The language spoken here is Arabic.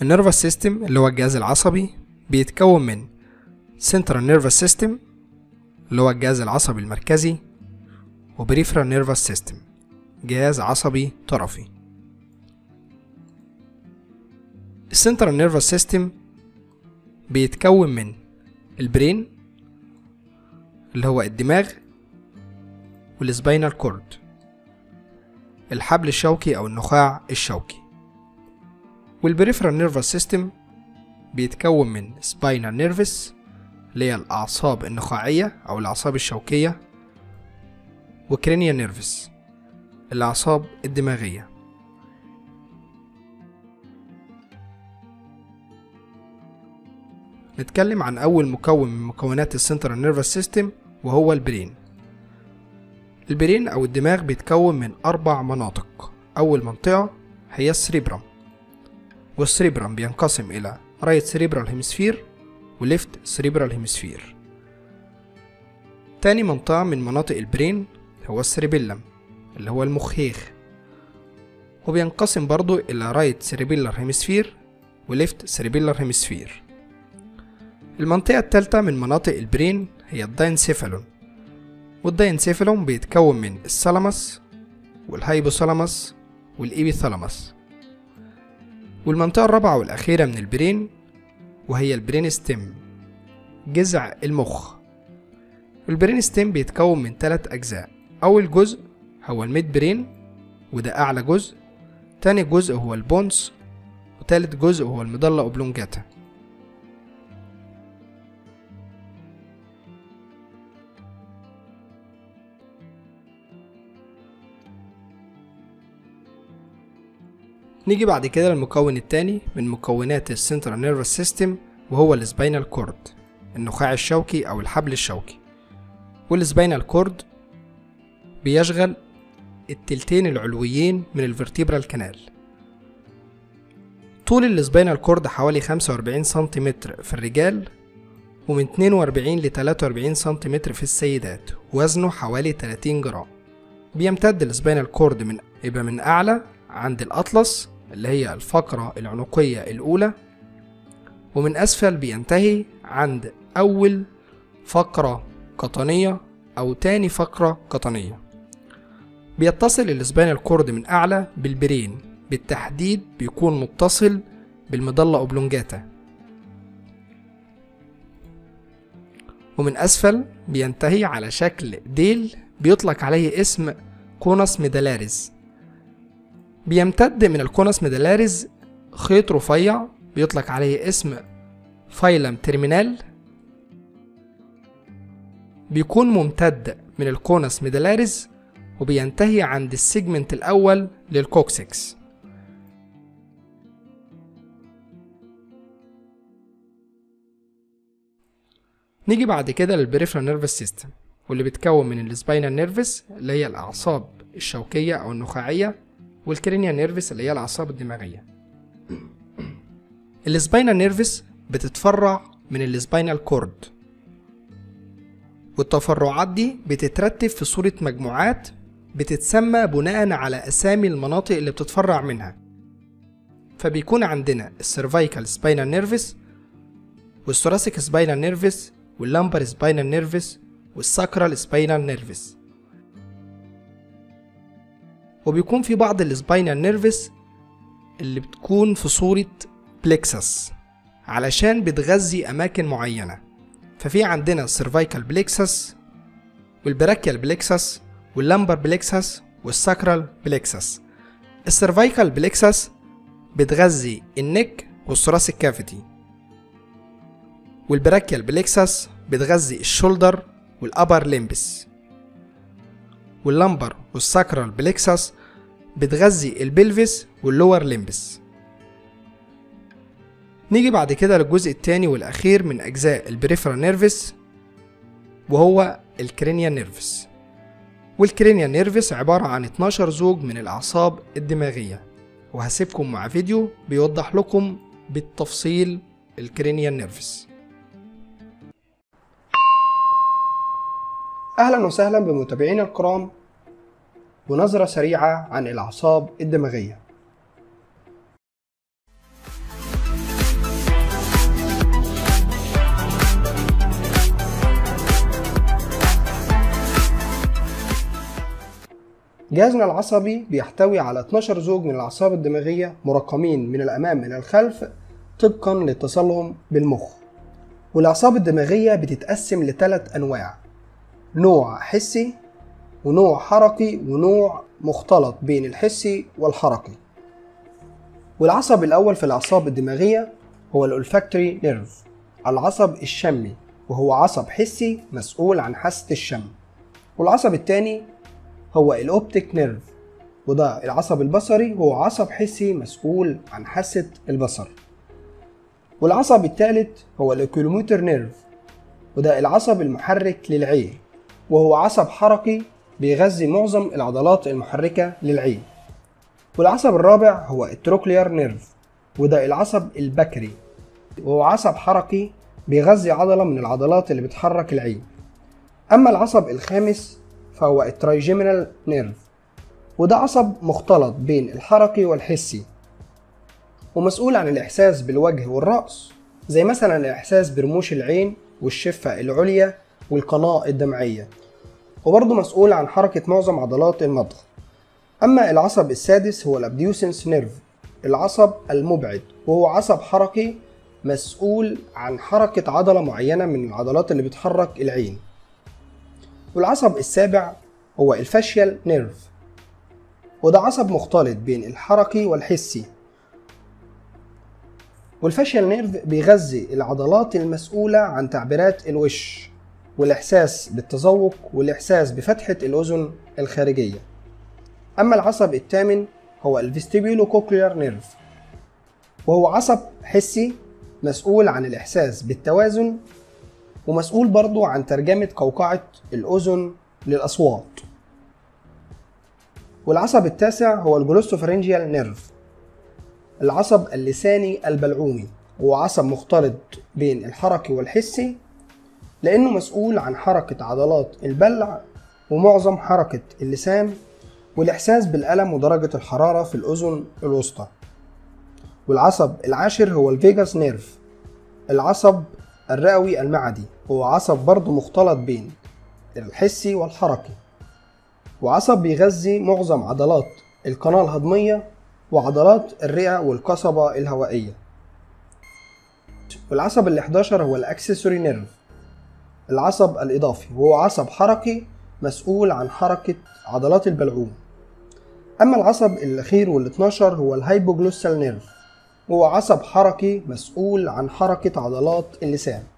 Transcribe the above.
النيرفس سيستم اللي هو الجهاز العصبي بيتكون من سنترال نيرفس سيستم اللي هو الجهاز العصبي المركزي، وبريفرال نيرفس سيستم جهاز عصبي طرفي. السنترال نيرفس سيستم بيتكون من البرين اللي هو الدماغ، والسباينال كورد الحبل الشوكي او النخاع الشوكي. والبريفرال نيرفس سيستم بيتكون من سباينال نيرفس اللي هي الاعصاب النخاعيه او الاعصاب الشوكيه، وكرينيال نيرفس الاعصاب الدماغيه. نتكلم عن اول مكون من مكونات السنترال نيرفس سيستم وهو البرين. البرين او الدماغ بيتكون من 4 مناطق. اول منطقه هي السريبرم، والسريبرم بينقسم الى رايت سريبرال هيمسفير وليفت سريبرال هيمسفير. تاني منطقه من مناطق البرين هو السريبيلم اللي هو المخيخ، وبينقسم برضو الى رايت سريبيلر هيمسفير وليفت سريبيلر هيمسفير. المنطقة الثالثة من مناطق البرين هي الداينسيفالون، والداينسيفالون بيتكون من الثالاموس والهايبوثالاموس والإيبيثالاموس. والمنطقة الرابعة والأخيرة من البرين وهي البرين ستيم جذع المخ. البرين ستيم بيتكون من 3 أجزاء. أول جزء هو الميد برين وده أعلى جزء، تاني جزء هو البونس، وتالت جزء هو المضلة أوبلونجاتا. نيجي بعد كده للمكون الثاني من مكونات السنترال نيرفس سيستم وهو السباينال كورد النخاع الشوكي او الحبل الشوكي. والسباينال كورد بيشغل التلتين العلويين من الفرتيبرال كانال. طول السباينال كورد حوالي 45 سنتيمتر في الرجال، ومن 42 ل 43 سنتيمتر في السيدات، وزنه حوالي 30 جرام. بيمتد السباينال كورد من أعلى عند الأطلس اللي هي الفقرة العنقية الأولى، ومن أسفل بينتهي عند أول فقرة قطنية أو تاني فقرة قطنية. بيتصل السباينال كورد من أعلى بالبرين، بالتحديد بيكون متصل بالمضلة أوبلونجاتا، ومن أسفل بينتهي على شكل ديل بيطلق عليه اسم كونس ميدالاريز. بيمتد من الكونس ميدالاريز خيط رفيع بيطلق عليه اسم فايلم تيرمينال، بيكون ممتد من الكونس ميدالاريز وبينتهي عند السيجمنت الأول للكوكسكس. نيجي بعد كده للبريفرال نيرفس سيستم، واللي بيتكون من السباينال نيرفس اللي هي الأعصاب الشوكية أو النخاعية، والكرينيال نيرفس اللي هي الأعصاب الدماغية. السباينال نيرفس بتتفرع من السباينال كورد، والتفرعات دي بتترتب في صورة مجموعات بتتسمى بناء على أسامي المناطق اللي بتتفرع منها. فبيكون عندنا السيرفايكال سباينال نيرفس، والثوراسيك سباينال نيرفس، واللامبر سباينال نيرفس، والساكرال سباينال نيرفس. وبيكون في بعض السباينال نيرفس اللي بتكون في صورة بليكسس علشان بتغذي أماكن معينة. ففي عندنا السيرفايكال بليكسس، والبراكيال بليكسس، واللامبر بليكسس، والساكرال بليكسس. السيرفايكال بليكسس بتغذي النك والثوراسيك كافيتي، والبراكيال بليكسس بتغذي الشولدر والأبر ليمبس، واللامبر والساكرال بليكسس بتغذي البلفس واللور ليمبس. نيجي بعد كده للجزء الثاني والأخير من أجزاء البريفرال نيرفس وهو الكرينيال نيرفس. والكرينيال نيرفس عبارة عن 12 زوج من الأعصاب الدماغية، وهسيبكم مع فيديو بيوضح لكم بالتفصيل الكرينيال نيرفس. أهلا وسهلا بمتابعينا الكرام ونظرة سريعة عن الأعصاب الدماغية. جهازنا العصبي بيحتوي على 12 زوج من الأعصاب الدماغية مرقمين من الأمام إلى الخلف طبقا لاتصالهم بالمخ. والأعصاب الدماغية بتتقسم ل3 أنواع: نوع حسي، ونوع حركي، ونوع مختلط بين الحسي والحركي. والعصب الأول في الأعصاب الدماغية هو الأولفاكتوري نيرف، العصب الشمي، وهو عصب حسي مسؤول عن حاسة الشم. والعصب الثاني هو الأوبتيك نيرف، وده العصب البصري، وهو عصب حسي مسؤول عن حاسة البصر. والعصب الثالث هو الأوكيلوموتر نيرف، وده العصب المحرك للعين، وهو عصب حركي بيغذي معظم العضلات المحركة للعين. والعصب الرابع هو التروكليار نيرف، وده العصب البكري، وهو عصب حركي بيغذي عضلة من العضلات اللي بتحرك العين. أما العصب الخامس فهو الترايجيمينال نيرف، وده عصب مختلط بين الحركي والحسي، ومسؤول عن الإحساس بالوجه والرأس، زي مثلا الإحساس برموش العين والشفة العليا والقناة الدمعية، وبرضه مسؤول عن حركة معظم عضلات المضغ. أما العصب السادس هو الأبديوسنس نيرف، العصب المبعد، وهو عصب حركي مسؤول عن حركة عضلة معينة من العضلات اللي بتحرك العين. والعصب السابع هو الفاشيال نيرف، وده عصب مختلط بين الحركي والحسي. والفاشيال نيرف بيغذي العضلات المسؤولة عن تعبيرات الوش والإحساس بالتذوق والإحساس بفتحة الأذن الخارجية. أما العصب الثامن هو الفيستيبيولو كوكليار نيرف، وهو عصب حسي مسؤول عن الإحساس بالتوازن، ومسؤول برضو عن ترجمة قوقعة الأذن للأصوات. والعصب التاسع هو الجلوستوفارنجيال نيرف، العصب اللساني البلعومي، وهو عصب مختلط بين الحركي والحسي، لأنه مسؤول عن حركة عضلات البلع ومعظم حركة اللسان والإحساس بالألم ودرجة الحرارة في الأذن الوسطى. والعصب العاشر هو الفيجاس نيرف، العصب الرئوي المعدي، وهو عصب برضه مختلط بين الحسي والحركي، وعصب بيغذي معظم عضلات القناة الهضمية وعضلات الرئة والقصبة الهوائية. والعصب ال11 هو الأكسسوري نيرف، العصب الإضافي، وهو عصب حركي مسؤول عن حركة عضلات البلعوم. أما العصب الأخير وال12 هو الهايبوجلوسال نيرف، وهو عصب حركي مسؤول عن حركة عضلات اللسان.